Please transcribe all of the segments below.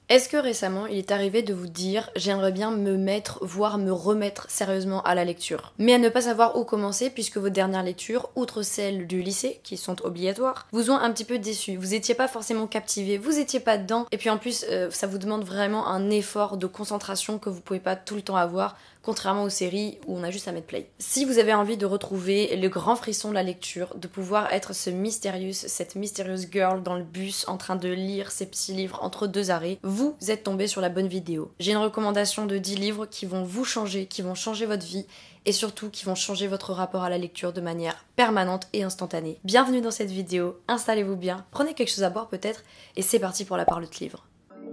Est-ce que récemment il est arrivé de vous dire j'aimerais bien me mettre, voire me remettre sérieusement à la lecture, mais à ne pas savoir où commencer puisque vos dernières lectures, outre celles du lycée qui sont obligatoires, vous ont un petit peu déçu, vous étiez pas forcément captivé, vous étiez pas dedans et puis en plus ça vous demande vraiment un effort de concentration que vous pouvez pas tout le temps avoir, contrairement aux séries où on a juste à mettre play. Si vous avez envie de retrouver le grand frisson de la lecture, de pouvoir être cette mystérieuse girl dans le bus en train de lire ses petits livres entre deux arrêts, vous êtes tombé sur la bonne vidéo. J'ai une recommandation de 10 livres qui vont vous changer, qui vont changer votre vie et surtout qui vont changer votre rapport à la lecture de manière permanente et instantanée. Bienvenue dans cette vidéo, installez-vous bien, prenez quelque chose à boire peut-être et c'est parti pour la parole de livre.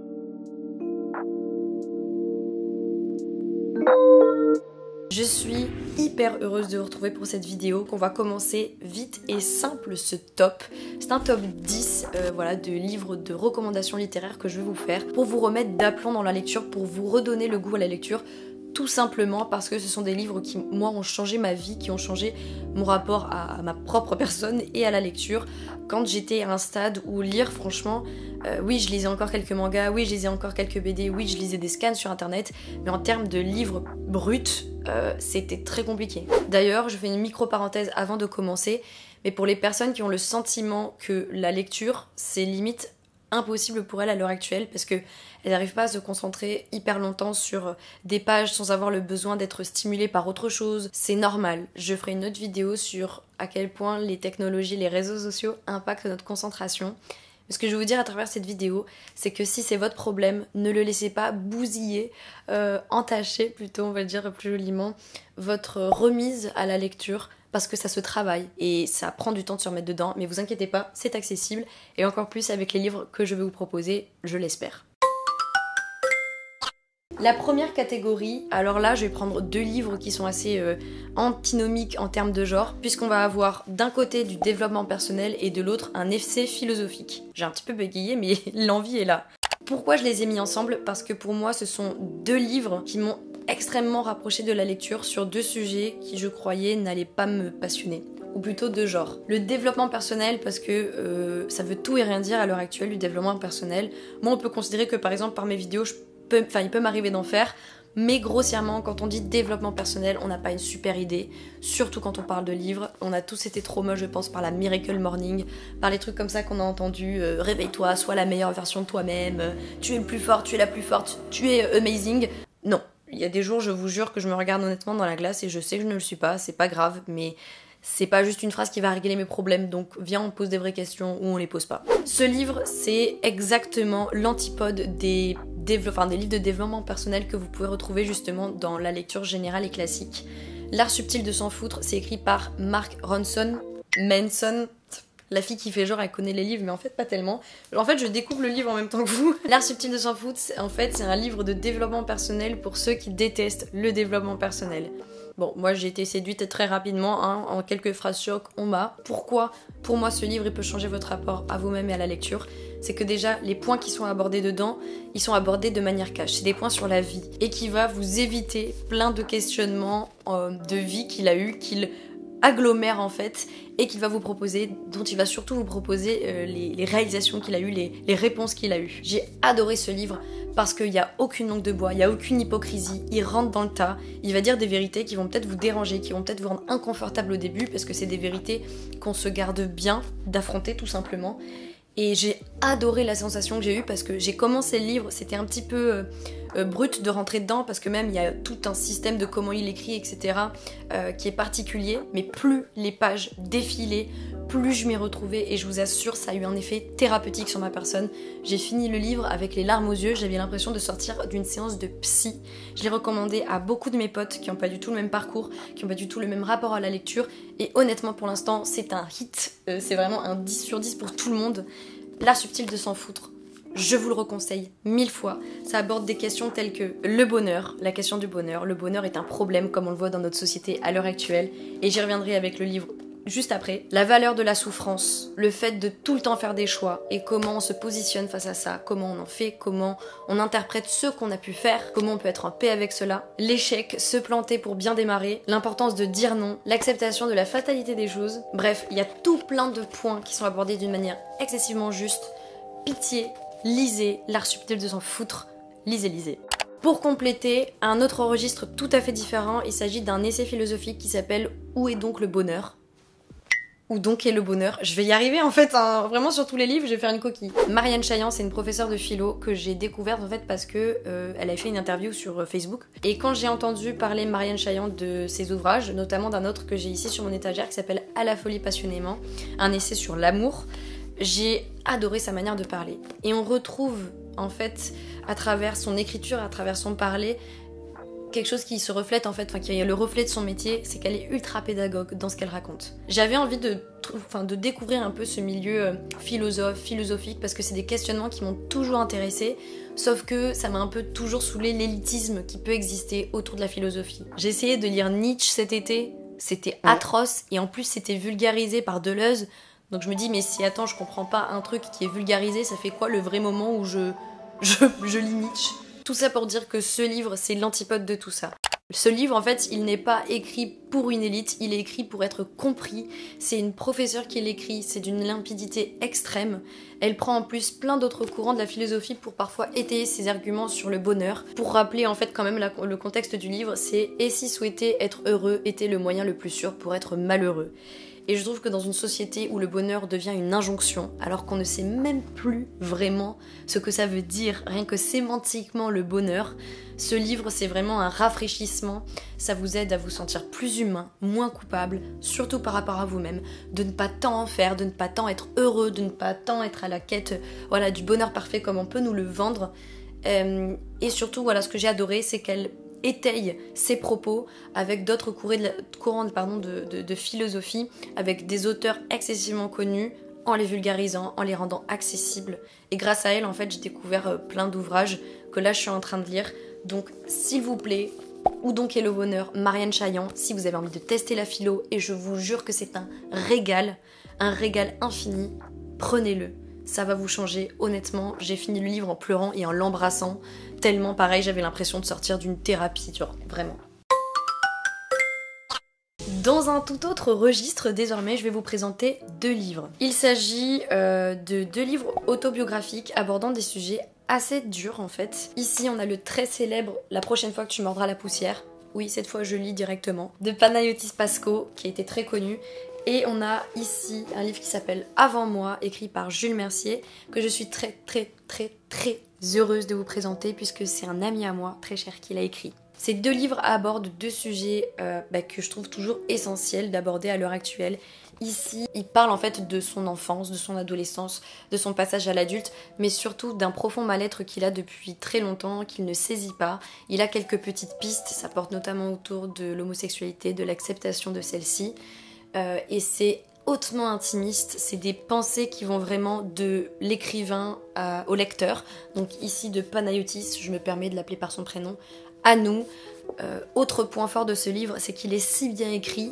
Je suis hyper heureuse de vous retrouver pour cette vidéo, qu'on va commencer vite et simple ce top. C'est un top 10 voilà, de livres de recommandations littéraires que je vais vous faire pour vous remettre d'aplomb dans la lecture, pour vous redonner le goût à la lecture, tout simplement parce que ce sont des livres qui, moi, ont changé ma vie, qui ont changé mon rapport à ma propre personne et à la lecture. Quand j'étais à un stade où lire, franchement, oui, je lisais encore quelques mangas, oui, je lisais encore quelques BD, oui, je lisais des scans sur internet, mais en termes de livres bruts, c'était très compliqué. D'ailleurs, je fais une micro-parenthèse avant de commencer, mais pour les personnes qui ont le sentiment que la lecture, c'est limite impossible pour elles à l'heure actuelle parce qu'elles n'arrivent pas à se concentrer hyper longtemps sur des pages sans avoir le besoin d'être stimulées par autre chose, c'est normal. Je ferai une autre vidéo sur à quel point les technologies, les réseaux sociaux impactent notre concentration. Ce que je vais vous dire à travers cette vidéo, c'est que si c'est votre problème, ne le laissez pas bousiller, entacher plutôt, on va dire plus joliment, votre remise à la lecture, parce que ça se travaille et ça prend du temps de se remettre dedans, mais vous inquiétez pas, c'est accessible, et encore plus avec les livres que je vais vous proposer, je l'espère. La première catégorie, alors là je vais prendre deux livres qui sont assez antinomiques en termes de genre, puisqu'on va avoir d'un côté du développement personnel et de l'autre un essai philosophique. J'ai un petit peu bégayé mais l'envie est là. Pourquoi je les ai mis ensemble? Parce que pour moi ce sont deux livres qui m'ont extrêmement rapproché de la lecture sur deux sujets qui je croyais n'allaient pas me passionner. Ou plutôt deux genres. Le développement personnel, parce que ça veut tout et rien dire à l'heure actuelle du développement personnel. Moi on peut considérer que par exemple par mes vidéos, il peut m'arriver d'en faire, mais grossièrement quand on dit développement personnel, on n'a pas une super idée, surtout quand on parle de livres. On a tous été traumas, je pense, par la Miracle Morning, par les trucs comme ça qu'on a entendu, réveille-toi, sois la meilleure version de toi-même, tu es le plus fort, tu es la plus forte, tu es amazing. Non, il y a des jours, je vous jure, que je me regarde honnêtement dans la glace et je sais que je ne le suis pas, c'est pas grave, mais c'est pas juste une phrase qui va régler mes problèmes, donc viens on pose des vraies questions ou on les pose pas. Ce livre, c'est exactement l'antipode des livres de développement personnel que vous pouvez retrouver justement dans la lecture générale et classique. L'art subtil de s'en foutre, c'est écrit par Mark Manson, la fille qui fait genre elle connaît les livres mais en fait pas tellement. En fait je découvre le livre en même temps que vous. L'art subtil de s'en foutre, en fait c'est un livre de développement personnel pour ceux qui détestent le développement personnel. Bon, moi j'ai été séduite très rapidement, hein, en quelques phrases choc, on m'a. Pourquoi? Pour moi ce livre il peut changer votre rapport à vous-même et à la lecture. C'est que déjà les points qui sont abordés dedans, ils sont abordés de manière cash. C'est des points sur la vie et qui va vous éviter plein de questionnements de vie qu'il a eu, qu'il agglomère en fait et qu'il va vous proposer, dont il va surtout vous proposer les réalisations qu'il a eues, les réponses qu'il a eues. J'ai adoré ce livre parce qu'il n'y a aucune langue de bois, il n'y a aucune hypocrisie, il rentre dans le tas, il va dire des vérités qui vont peut-être vous déranger, qui vont peut-être vous rendre inconfortable au début parce que c'est des vérités qu'on se garde bien d'affronter tout simplement. Et j'ai adoré la sensation que j'ai eue parce que j'ai commencé le livre, c'était un petit peu brut de rentrer dedans parce que même il y a tout un système de comment il écrit, etc. Qui est particulier, mais plus les pages défilaient, plus je m'y retrouvais et je vous assure ça a eu un effet thérapeutique sur ma personne. J'ai fini le livre avec les larmes aux yeux, j'avais l'impression de sortir d'une séance de psy. Je l'ai recommandé à beaucoup de mes potes qui n'ont pas du tout le même parcours, qui n'ont pas du tout le même rapport à la lecture et honnêtement pour l'instant c'est un hit, c'est vraiment un 10 sur 10 pour tout le monde. L'art subtil de s'en foutre, je vous le reconseille 1000 fois. Ça aborde des questions telles que le bonheur, la question du bonheur. Le bonheur est un problème comme on le voit dans notre société à l'heure actuelle et j'y reviendrai avec le livre juste après. La valeur de la souffrance, le fait de tout le temps faire des choix et comment on se positionne face à ça, comment on en fait, comment on interprète ce qu'on a pu faire, comment on peut être en paix avec cela. L'échec, se planter pour bien démarrer, l'importance de dire non, l'acceptation de la fatalité des choses. Bref, il y a tout plein de points qui sont abordés d'une manière excessivement juste. Pitié, lisez, l'art subtil de s'en foutre, lisez. Pour compléter, un autre registre tout à fait différent, il s'agit d'un essai philosophique qui s'appelle « Où est donc le bonheur ?» Où donc est le bonheur? Je vais y arriver en fait, hein. Vraiment sur tous les livres, je vais faire une coquille. Marianne Chaillan, c'est une professeure de philo que j'ai découverte en fait parce que elle a fait une interview sur Facebook. Et quand j'ai entendu parler Marianne Chaillan de ses ouvrages, notamment d'un autre que j'ai ici sur mon étagère qui s'appelle À la folie passionnément, un essai sur l'amour, j'ai adoré sa manière de parler. Et on retrouve en fait à travers son écriture, à travers son parler, quelque chose qui se reflète en fait, enfin qui est le reflet de son métier, c'est qu'elle est ultra pédagogue dans ce qu'elle raconte. J'avais envie de découvrir un peu ce milieu philosophique, parce que c'est des questionnements qui m'ont toujours intéressée, sauf que ça m'a un peu toujours saoulé l'élitisme qui peut exister autour de la philosophie. J'ai essayé de lire Nietzsche cet été, c'était atroce, et en plus c'était vulgarisé par Deleuze, donc je me dis mais si attends je comprends pas un truc qui est vulgarisé, ça fait quoi le vrai moment où je lis Nietzsche? Tout ça pour dire que ce livre, c'est l'antipode de tout ça. Ce livre, en fait, il n'est pas écrit pour une élite, il est écrit pour être compris. C'est une professeure qui l'écrit, c'est d'une limpidité extrême. Elle prend en plus plein d'autres courants de la philosophie pour parfois étayer ses arguments sur le bonheur. Pour rappeler, en fait, quand même le contexte du livre, c'est « Et si souhaiter être heureux était le moyen le plus sûr pour être malheureux ?» Et je trouve que dans une société où le bonheur devient une injonction, alors qu'on ne sait même plus vraiment ce que ça veut dire, rien que sémantiquement le bonheur, ce livre c'est vraiment un rafraîchissement, ça vous aide à vous sentir plus humain, moins coupable, surtout par rapport à vous-même, de ne pas tant en faire, de ne pas tant être heureux, de ne pas tant être à la quête du bonheur parfait comme on peut nous le vendre. Et surtout, ce que j'ai adoré, c'est qu'elle étaye ses propos avec d'autres courants de philosophie, avec des auteurs excessivement connus, en les vulgarisant, en les rendant accessibles. Et grâce à elle, en fait, j'ai découvert plein d'ouvrages que là, je suis en train de lire. Donc, s'il vous plaît, Où donc est le bonheur, Marianne Chaillan, si vous avez envie de tester la philo, et je vous jure que c'est un régal infini, prenez-le. Ça va vous changer, honnêtement. J'ai fini le livre en pleurant et en l'embrassant. Tellement pareil, j'avais l'impression de sortir d'une thérapie, vraiment. Dans un tout autre registre, désormais, je vais vous présenter 2 livres. Il s'agit de 2 livres autobiographiques abordant des sujets assez durs, en fait. Ici, on a le très célèbre « La prochaine fois que tu mordras la poussière ». Oui, cette fois, je lis directement. De Panayotis Pasco, qui a été très connu. Et on a ici un livre qui s'appelle Avant moi, écrit par Jules Mercier, que je suis très heureuse de vous présenter puisque c'est un ami à moi, très cher, qui l'a écrit. Ces 2 livres abordent 2 sujets que je trouve toujours essentiels d'aborder à l'heure actuelle. Ici, il parle en fait de son enfance, de son adolescence, de son passage à l'adulte, mais surtout d'un profond mal-être qu'il a depuis très longtemps, qu'il ne saisit pas. Il a quelques petites pistes, ça porte notamment autour de l'homosexualité, de l'acceptation de celle-ci. Et c'est hautement intimiste, c'est des pensées qui vont vraiment de l'écrivain au lecteur. Donc ici de Panayotis, je me permets de l'appeler par son prénom, à nous. Autre point fort de ce livre, c'est qu'il est si bien écrit,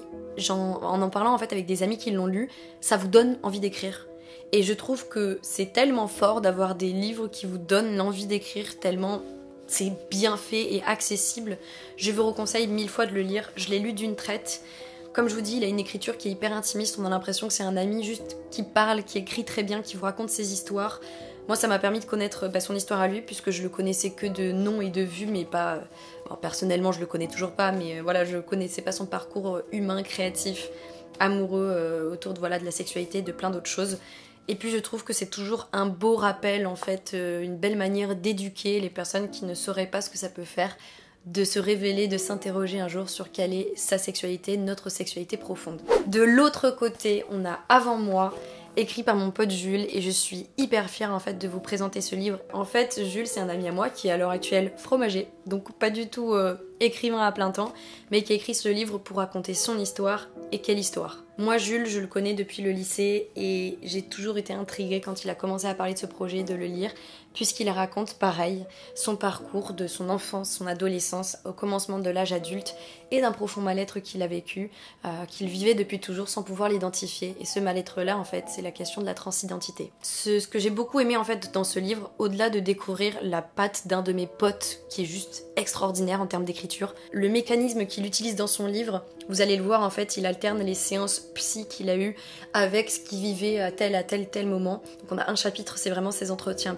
en parlant en fait avec des amis qui l'ont lu, ça vous donne envie d'écrire. Et je trouve que c'est tellement fort d'avoir des livres qui vous donnent l'envie d'écrire, tellement c'est bien fait et accessible. Je vous conseille 1000 fois de le lire, je l'ai lu d'une traite. Comme je vous dis, il a une écriture qui est hyper intimiste, on a l'impression que c'est un ami juste qui parle, qui écrit très bien, qui vous raconte ses histoires. Moi, ça m'a permis de connaître son histoire à lui, puisque je le connaissais que de nom et de vue, mais pas... personnellement, je le connais toujours pas, mais je connaissais pas son parcours humain, créatif, amoureux, autour de la sexualité, de plein d'autres choses. Et puis je trouve que c'est toujours un beau rappel, en fait, une belle manière d'éduquer les personnes qui ne sauraient pas ce que ça peut faire, de se révéler, de s'interroger un jour sur quelle est sa sexualité, notre sexualité profonde. De l'autre côté, on a Avant moi, écrit par mon pote Jules, et je suis hyper fière en fait de vous présenter ce livre. En fait, Jules, c'est un ami à moi qui est à l'heure actuelle fromager, donc pas du tout écrivain à plein temps, mais qui a écrit ce livre pour raconter son histoire. Et quelle histoire! Moi, Jules, je le connais depuis le lycée et j'ai toujours été intriguée quand il a commencé à parler de ce projet, de le lire, puisqu'il raconte pareil son parcours de son enfance, son adolescence, au commencement de l'âge adulte et d'un profond mal-être qu'il a vécu, qu'il vivait depuis toujours sans pouvoir l'identifier. Et ce mal-être-là, en fait, c'est la question de la transidentité. Ce que j'ai beaucoup aimé en fait dans ce livre, au-delà de découvrir la patte d'un de mes potes qui est juste extraordinaire en termes d'écriture, le mécanisme qu'il utilise dans son livre, vous allez le voir en fait, il alterne les séances psy qu'il a eues avec ce qu'il vivait à tel moment. Donc on a un chapitre, c'est vraiment ses entretiens psy,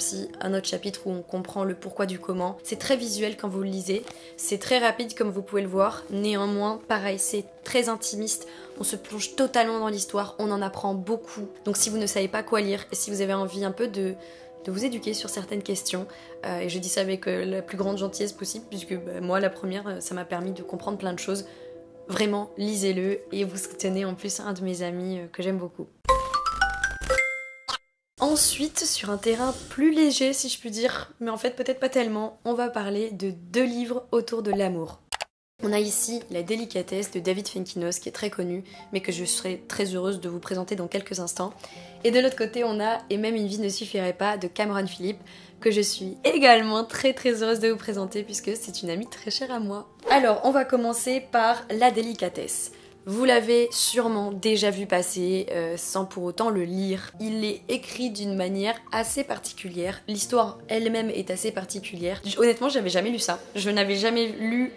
un autre chapitre où on comprend le pourquoi du comment. C'est très visuel quand vous le lisez, c'est très rapide comme vous pouvez le voir, néanmoins pareil c'est très intimiste, on se plonge totalement dans l'histoire, on en apprend beaucoup. Donc si vous ne savez pas quoi lire et si vous avez envie un peu de vous éduquer sur certaines questions, et je dis ça avec la plus grande gentillesse possible puisque moi la première ça m'a permis de comprendre plein de choses. Vraiment, lisez-le et vous soutenez en plus un de mes amis que j'aime beaucoup. Ensuite, sur un terrain plus léger si je puis dire, mais en fait peut-être pas tellement, on va parler de 2 livres autour de l'amour. On a ici La délicatesse de David Fuenquinos qui est très connu mais que je serai très heureuse de vous présenter dans quelques instants. Et de l'autre côté on a Et même une vie ne suffirait pas de Cameron Phillips que je suis également très heureuse de vous présenter puisque c'est une amie très chère à moi. Alors on va commencer par La délicatesse. Vous l'avez sûrement déjà vu passer sans pour autant le lire. Il est écrit d'une manière assez particulière. L'histoire elle-même est assez particulière. Honnêtement, j'avais jamais lu ça. Je n'avais jamais lu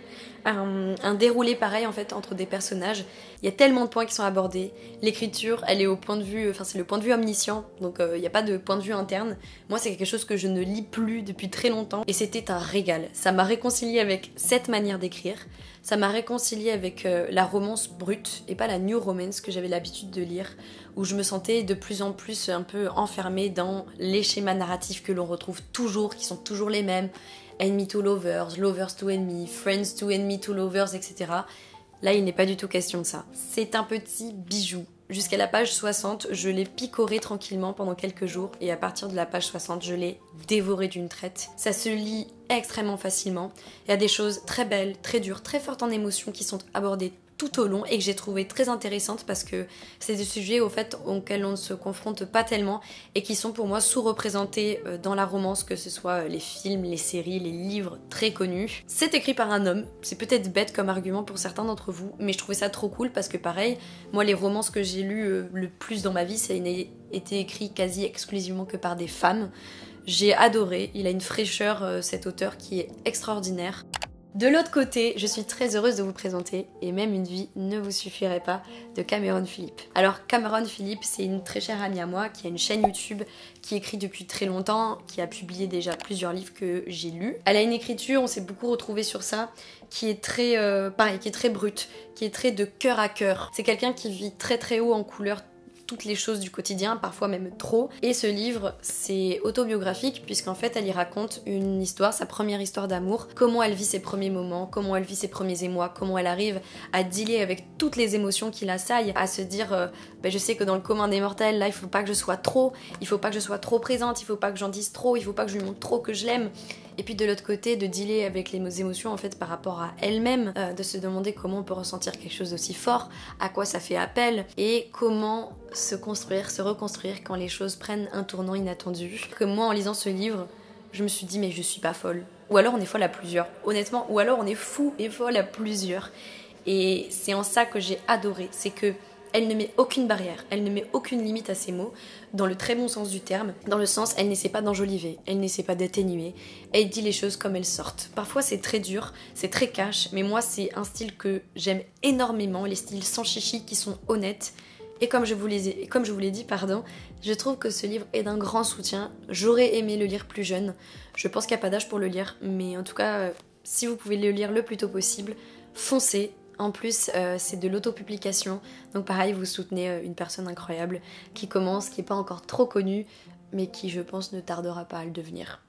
un déroulé pareil en fait entre des personnages. Il y a tellement de points qui sont abordés. L'écriture, elle est au point de vue, enfin c'est le point de vue omniscient, donc il n'y a pas de point de vue interne. Moi c'est quelque chose que je ne lis plus depuis très longtemps et c'était un régal. Ça m'a réconcilié avec cette manière d'écrire. Ça m'a réconcilié avec la romance brute et pas la new romance que j'avais l'habitude de lire, où je me sentais de plus en plus un peu enfermée dans les schémas narratifs que l'on retrouve toujours, qui sont toujours les mêmes. Enemy to lovers, lovers to enemy, friends to enemy to lovers, etc. Là, il n'est pas du tout question de ça. C'est un petit bijou. Jusqu'à la page 60, je l'ai picoré tranquillement pendant quelques jours et à partir de la page 60, je l'ai dévoré d'une traite. Ça se lit extrêmement facilement. Il y a des choses très belles, très dures, très fortes en émotion qui sont abordées tout au long et que j'ai trouvé très intéressantes parce que c'est des sujets au fait auxquels on ne se confronte pas tellement et qui sont pour moi sous-représentés dans la romance, que ce soit les films, les séries, les livres très connus. C'est écrit par un homme, c'est peut-être bête comme argument pour certains d'entre vous, mais je trouvais ça trop cool parce que pareil, moi les romances que j'ai lues le plus dans ma vie, ça n'a été écrit quasi exclusivement que par des femmes. J'ai adoré, il a une fraîcheur cet auteur qui est extraordinaire. De l'autre côté, je suis très heureuse de vous présenter Et même une vie ne vous suffirait pas de Cameron Phillips. Alors Cameron Phillips, c'est une très chère amie à moi qui a une chaîne YouTube, qui écrit depuis très longtemps, qui a publié déjà plusieurs livres que j'ai lus. Elle a une écriture, on s'est beaucoup retrouvés sur ça, qui est très pareil, qui est très brute, qui est très de cœur à cœur. C'est quelqu'un qui vit très haut en couleur toutes les choses du quotidien, parfois même trop. Et ce livre, c'est autobiographique puisqu'en fait, elle y raconte une histoire, sa première histoire d'amour, comment elle vit ses premiers moments, comment elle vit ses premiers émois, comment elle arrive à dealer avec toutes les émotions qui l'assaillent, à se dire je sais que dans le commun des mortels, là, il faut pas que je sois trop, il faut pas que je sois trop présente, il faut pas que j'en dise trop, il faut pas que je lui montre trop que je l'aime. Et puis de l'autre côté, de dealer avec les émotions en fait par rapport à elle-même, de se demander comment on peut ressentir quelque chose d'aussi fort, à quoi ça fait appel, et comment se construire, se reconstruire quand les choses prennent un tournant inattendu. Que moi, en lisant ce livre, je me suis dit mais je suis pas folle. Ou alors on est folle à plusieurs, honnêtement, ou alors on est fou et folle à plusieurs. Et c'est en ça que j'ai adoré, c'est que elle ne met aucune barrière, elle ne met aucune limite à ses mots, dans le très bon sens du terme, dans le sens elle n'essaie pas d'enjoliver, elle n'essaie pas d'atténuer, elle dit les choses comme elles sortent. Parfois c'est très dur, c'est très cash, mais moi c'est un style que j'aime énormément, les styles sans chichi qui sont honnêtes. Et comme je vous l'ai dit, je trouve que ce livre est d'un grand soutien. J'aurais aimé le lire plus jeune, je pense qu'il n'y a pas d'âge pour le lire, mais en tout cas, si vous pouvez le lire le plus tôt possible, foncez. En plus, c'est de l'autopublication, donc pareil, vous soutenez une personne incroyable qui commence, qui n'est pas encore trop connue, mais qui, je pense, ne tardera pas à le devenir.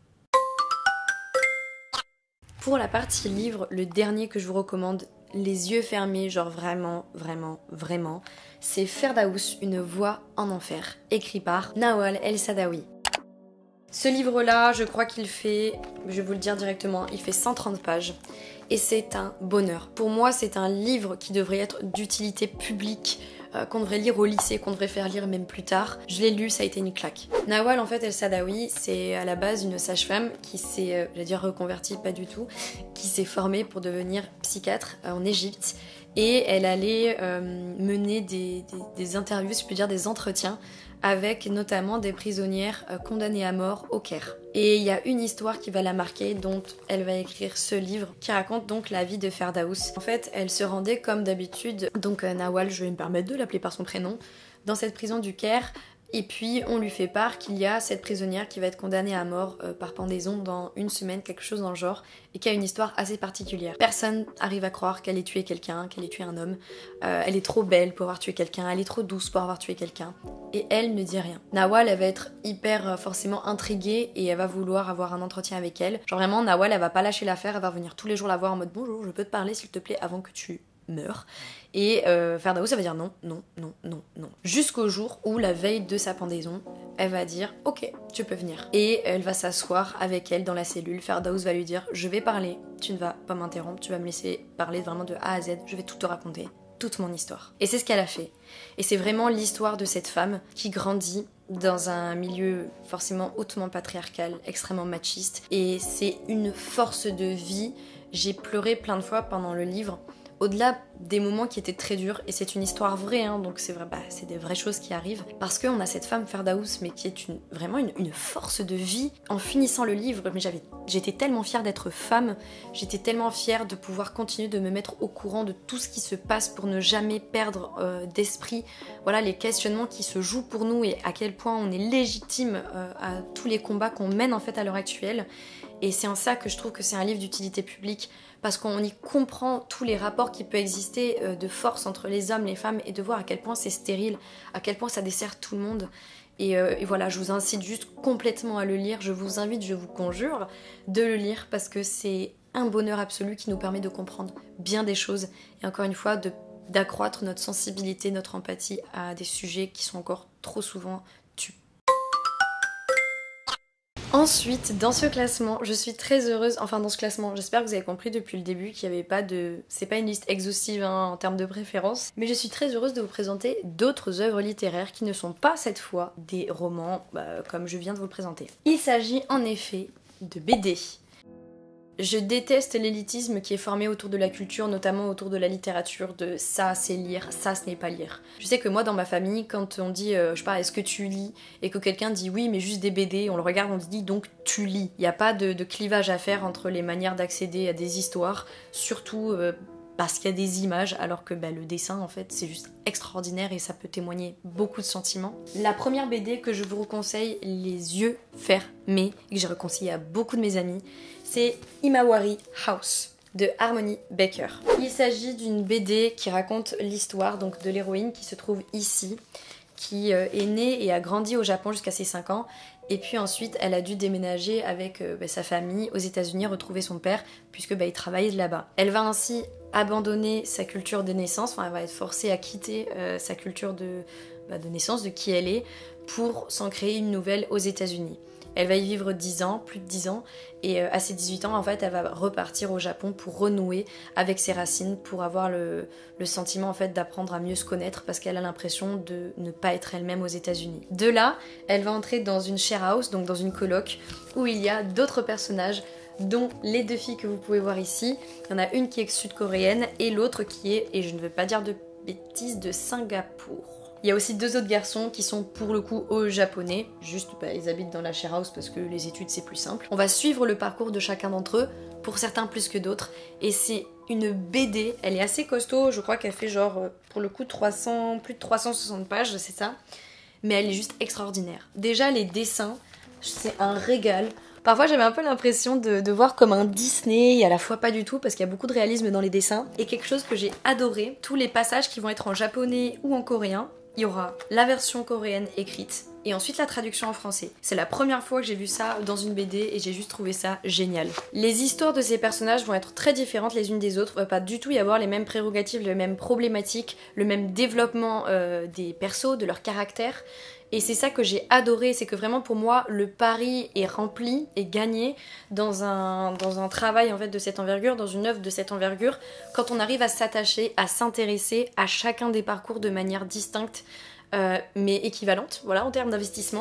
Pour la partie livre, le dernier que je vous recommande, les yeux fermés, genre vraiment, c'est Ferdaous, une voix en enfer, écrit par Nawal El Saadawi. Ce livre-là, je crois qu'il fait, je vais vous le dire directement, il fait 130 pages. Et c'est un bonheur. Pour moi, c'est un livre qui devrait être d'utilité publique, qu'on devrait lire au lycée, qu'on devrait faire lire même plus tard. Je l'ai lu, ça a été une claque. Nawal, en fait, El Saadawi, c'est à la base une sage-femme qui s'est, j'allais dire reconvertie, pas du tout, qui s'est formée pour devenir psychiatre en Égypte. Et elle allait mener des interviews, si je peux dire des entretiens, avec notamment des prisonnières condamnées à mort au Caire. Et il y a une histoire qui va la marquer, dont elle va écrire ce livre, qui raconte donc la vie de Ferdaous. En fait, elle se rendait comme d'habitude, donc Nawal, je vais me permettre de l'appeler par son prénom, dans cette prison du Caire, Et puis on lui fait part qu'il y a cette prisonnière qui va être condamnée à mort par pendaison dans une semaine, quelque chose dans le genre, et qui a une histoire assez particulière. Personne arrive à croire qu'elle ait tué quelqu'un, qu'elle ait tué un homme. Elle est trop belle pour avoir tué quelqu'un, elle est trop douce pour avoir tué quelqu'un. Et elle ne dit rien. Nawal, elle va être hyper forcément intriguée et elle va vouloir avoir un entretien avec elle. Genre vraiment, Nawal, elle va pas lâcher l'affaire, elle va venir tous les jours la voir en mode bonjour, je peux te parler s'il te plaît avant que tu meurs. Et Ferdaous, ça va dire non, non, non, non, non. Jusqu'au jour où, la veille de sa pendaison, elle va dire ok, tu peux venir. Et elle va s'asseoir avec elle dans la cellule. Ferdaous va lui dire je vais parler, tu ne vas pas m'interrompre, tu vas me laisser parler vraiment de A à Z, je vais tout te raconter, toute mon histoire. Et c'est ce qu'elle a fait. Et c'est vraiment l'histoire de cette femme qui grandit dans un milieu forcément hautement patriarcal, extrêmement machiste. Et c'est une force de vie. J'ai pleuré plein de fois pendant le livre. Au-delà des moments qui étaient très durs, et c'est une histoire vraie, hein, donc c'est vrai, c'est des vraies choses qui arrivent, parce qu'on a cette femme Ferdaous, mais qui est vraiment une force de vie. En finissant le livre, mais j'étais tellement fière d'être femme, j'étais tellement fière de pouvoir continuer de me mettre au courant de tout ce qui se passe pour ne jamais perdre d'esprit, voilà, les questionnements qui se jouent pour nous et à quel point on est légitime à tous les combats qu'on mène en fait à l'heure actuelle. Et c'est en ça que je trouve que c'est un livre d'utilité publique, parce qu'on y comprend tous les rapports qui peuvent exister de force entre les hommes, les femmes, et de voir à quel point c'est stérile, à quel point ça dessert tout le monde. Et voilà, je vous incite juste complètement à le lire, je vous invite, je vous conjure de le lire, parce que c'est un bonheur absolu qui nous permet de comprendre bien des choses, et encore une fois, d'accroître notre sensibilité, notre empathie à des sujets qui sont encore trop souvent tus. Ensuite, dans ce classement, je suis très heureuse, enfin dans ce classement, j'espère que vous avez compris depuis le début qu'il n'y avait pas de... C'est pas une liste exhaustive hein, en termes de préférence, mais je suis très heureuse de vous présenter d'autres œuvres littéraires qui ne sont pas cette fois des romans comme je viens de vous le présenter. Il s'agit en effet de BD. Je déteste l'élitisme qui est formé autour de la culture, notamment autour de la littérature, de ça c'est lire, ça ce n'est pas lire. Je sais que moi dans ma famille, quand on dit, je sais pas, est-ce que tu lis, et que quelqu'un dit oui mais juste des BD, on le regarde, on dit donc tu lis. Il n'y a pas de clivage à faire entre les manières d'accéder à des histoires, surtout parce qu'il y a des images, alors que le dessin en fait c'est juste extraordinaire et ça peut témoigner beaucoup de sentiments. La première BD que je vous conseille les yeux fermés, et que j'ai reconseillé à beaucoup de mes amis, c'est Himawari House de Harmony Baker. Il s'agit d'une BD qui raconte l'histoire donc de l'héroïne qui se trouve ici, qui est née et a grandi au Japon jusqu'à ses 5 ans. Et puis ensuite, elle a dû déménager avec sa famille aux États-Unis, retrouver son père, puisque il travaillait là-bas. Elle va ainsi abandonner sa culture de naissance, enfin elle va être forcée à quitter sa culture de naissance, de qui elle est, pour s'en créer une nouvelle aux États-Unis. Elle va y vivre 10 ans, plus de 10 ans, et à ses 18 ans, en fait, elle va repartir au Japon pour renouer avec ses racines, pour avoir le sentiment, en fait, d'apprendre à mieux se connaître, parce qu'elle a l'impression de ne pas être elle-même aux États-Unis. De là, elle va entrer dans une share house, donc dans une coloc, où il y a d'autres personnages, dont les 2 filles que vous pouvez voir ici. Il y en a une qui est sud-coréenne, et l'autre qui est, et je ne veux pas dire de bêtises, de Singapour. Il y a aussi 2 autres garçons qui sont pour le coup japonais, juste ils habitent dans la share house parce que les études c'est plus simple. On va suivre le parcours de chacun d'entre eux, pour certains plus que d'autres, et c'est une BD, elle est assez costaud, je crois qu'elle fait genre pour le coup plus de 360 pages, c'est ça, mais elle est juste extraordinaire. Déjà les dessins, c'est un régal. Parfois j'avais un peu l'impression de voir comme un Disney, et à la fois pas du tout parce qu'il y a beaucoup de réalisme dans les dessins. Et quelque chose que j'ai adoré, tous les passages qui vont être en japonais ou en coréen, il y aura la version coréenne écrite et ensuite la traduction en français. C'est la première fois que j'ai vu ça dans une BD et j'ai juste trouvé ça génial. Les histoires de ces personnages vont être très différentes les unes des autres, il va pas du tout y avoir les mêmes prérogatives, les mêmes problématiques, le même développement des persos, de leur caractère. Et c'est ça que j'ai adoré, c'est que vraiment pour moi le pari est rempli et gagné dans un travail en fait de cette envergure, dans une œuvre de cette envergure, quand on arrive à s'attacher, à s'intéresser à chacun des parcours de manière distincte mais équivalente, voilà, en termes d'investissement.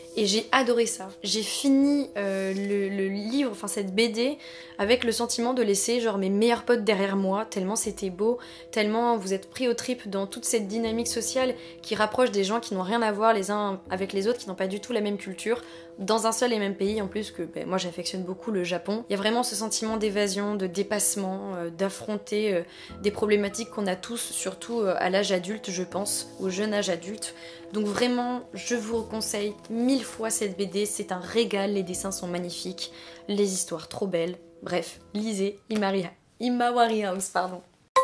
et j'ai adoré ça. J'ai fini le livre, enfin cette BD, avec le sentiment de laisser genre mes meilleurs potes derrière moi, tellement c'était beau, tellement vous êtes pris aux tripes dans toute cette dynamique sociale qui rapproche des gens qui n'ont rien à voir les uns avec les autres, qui n'ont pas du tout la même culture, dans un seul et même pays en plus, que moi j'affectionne beaucoup le Japon. Il y a vraiment ce sentiment d'évasion, de dépassement, d'affronter des problématiques qu'on a tous, surtout à l'âge adulte je pense, au jeune âge adulte. Donc vraiment, je vous conseille 1000 fois cette BD, c'est un régal, les dessins sont magnifiques, les histoires trop belles. Bref, lisez Himawari House, pardon.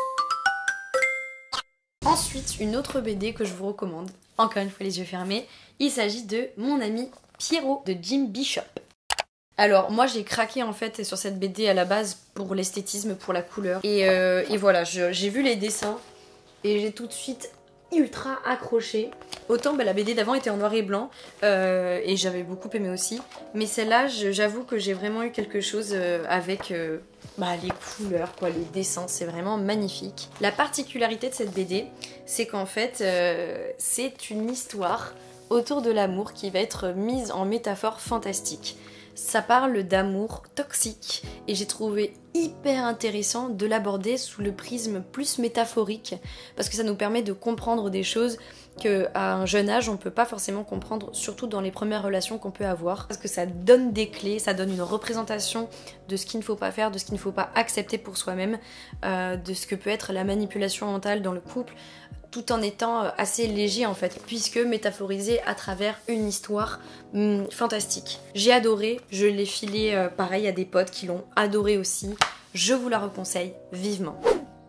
Ensuite, une autre BD que je vous recommande, encore une fois les yeux fermés, il s'agit de Mon ami Pierrot de Jim Bishop. Alors moi j'ai craqué en fait sur cette BD à la base pour l'esthétisme, pour la couleur. Et voilà, j'ai vu les dessins et j'ai tout de suite ultra accroché. Autant la BD d'avant était en noir et blanc et j'avais beaucoup aimé aussi. Mais celle-là, j'avoue que j'ai vraiment eu quelque chose avec les couleurs, quoi, les dessins, c'est vraiment magnifique. La particularité de cette BD, c'est qu'en fait, c'est une histoire autour de l'amour qui va être mise en métaphore fantastique. Ça parle d'amour toxique et j'ai trouvé hyper intéressant de l'aborder sous le prisme plus métaphorique parce que ça nous permet de comprendre des choses qu'à un jeune âge on peut pas forcément comprendre, surtout dans les premières relations qu'on peut avoir, parce que ça donne des clés, ça donne une représentation de ce qu'il ne faut pas faire, de ce qu'il ne faut pas accepter pour soi-même, de ce que peut être la manipulation mentale dans le couple, tout en étant assez léger en fait, puisque métaphorisé à travers une histoire fantastique. J'ai adoré, je l'ai filé pareil à des potes qui l'ont adoré aussi, je vous la reconseille vivement.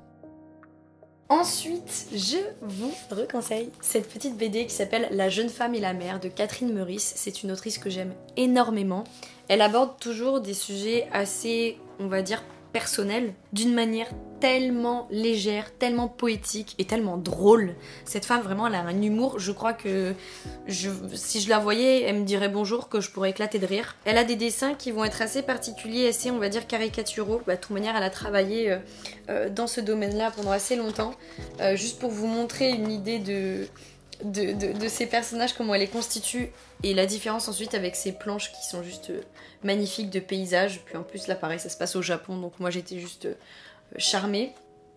Ensuite, je vous reconseille cette petite BD qui s'appelle La jeune femme et la mère de Catherine Meurice. C'est une autrice que j'aime énormément. Elle aborde toujours des sujets assez, on va dire, personnels, d'une manière tellement légère, tellement poétique et tellement drôle. Cette femme, vraiment, elle a un humour. Je crois que si je la voyais, elle me dirait bonjour, que je pourrais éclater de rire. Elle a des dessins qui vont être assez particuliers, assez, on va dire, caricaturaux. De toute manière, elle a travaillé dans ce domaine-là pendant assez longtemps. Juste pour vous montrer une idée de ces personnages, comment elle les constitue, et la différence ensuite avec ces planches qui sont juste magnifiques de paysages. Puis en plus là pareil, ça se passe au Japon, donc moi j'étais juste charmée.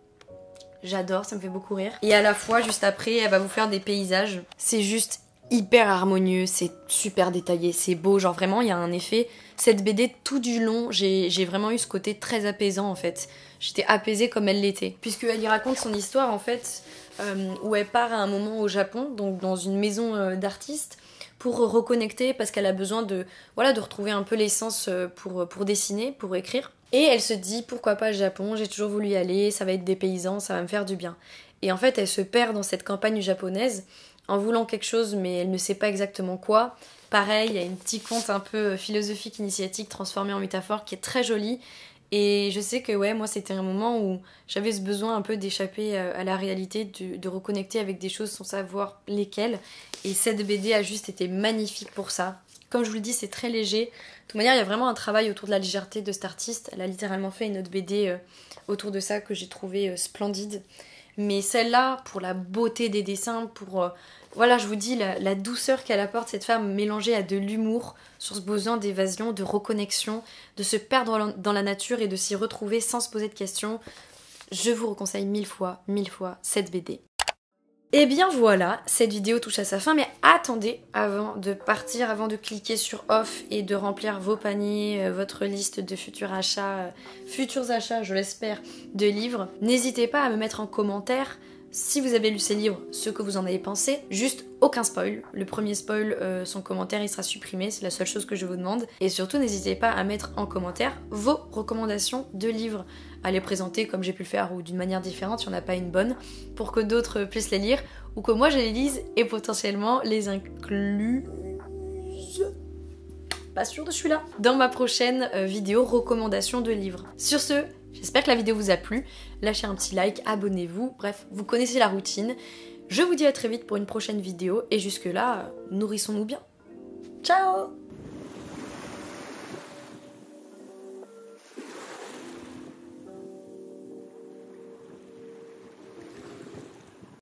J'adore, ça me fait beaucoup rire. Et à la fois juste après elle va vous faire des paysages, c'est juste hyper harmonieux, c'est super détaillé, c'est beau, genre vraiment il y a un effet. Cette BD tout du long, j'ai vraiment eu ce côté très apaisant en fait. J'étais apaisée comme elle l'était, puisqu'elle y raconte son histoire en fait, où elle part à un moment au Japon, donc dans une maison d'artistes, pour reconnecter parce qu'elle a besoin de retrouver un peu l'essence pour dessiner, pour écrire. Et elle se dit pourquoi pas le Japon, j'ai toujours voulu y aller, ça va être des paysans, ça va me faire du bien. Et en fait elle se perd dans cette campagne japonaise en voulant quelque chose mais elle ne sait pas exactement quoi. Pareil, il y a une petite conte un peu philosophique, initiatique transformée en métaphore qui est très jolie. Et je sais que moi c'était un moment où j'avais ce besoin un peu d'échapper à la réalité, de reconnecter avec des choses sans savoir lesquelles. Et cette BD a juste été magnifique pour ça. Comme je vous le dis, c'est très léger. De toute manière, il y a vraiment un travail autour de la légèreté de cet artiste. Elle a littéralement fait une autre BD autour de ça que j'ai trouvé splendide. Mais celle-là, pour la beauté des dessins, pour... je vous dis, la douceur qu'elle apporte, cette femme mélangée à de l'humour, sur ce besoin d'évasion, de reconnexion, de se perdre dans la nature et de s'y retrouver sans se poser de questions. Je vous reconseille 1000 fois cette BD. Et bien voilà, cette vidéo touche à sa fin, mais attendez, avant de partir, avant de cliquer sur off et de remplir vos paniers, votre liste de futurs achats, je l'espère, de livres, n'hésitez pas à me mettre en commentaire si vous avez lu ces livres, ce que vous en avez pensé. Juste aucun spoil. Le premier spoil, son commentaire il sera supprimé, c'est la seule chose que je vous demande. Et surtout n'hésitez pas à mettre en commentaire vos recommandations de livres, à les présenter comme j'ai pu le faire ou d'une manière différente si on n'a pas une bonne, pour que d'autres puissent les lire ou que moi je les lise et potentiellement les incluse, pas sûre de celui-là, dans ma prochaine vidéo recommandation de livres. Sur ce, j'espère que la vidéo vous a plu, lâchez un petit like, abonnez-vous, bref, vous connaissez la routine. Je vous dis à très vite pour une prochaine vidéo et jusque là, nourrissons-nous bien. Ciao!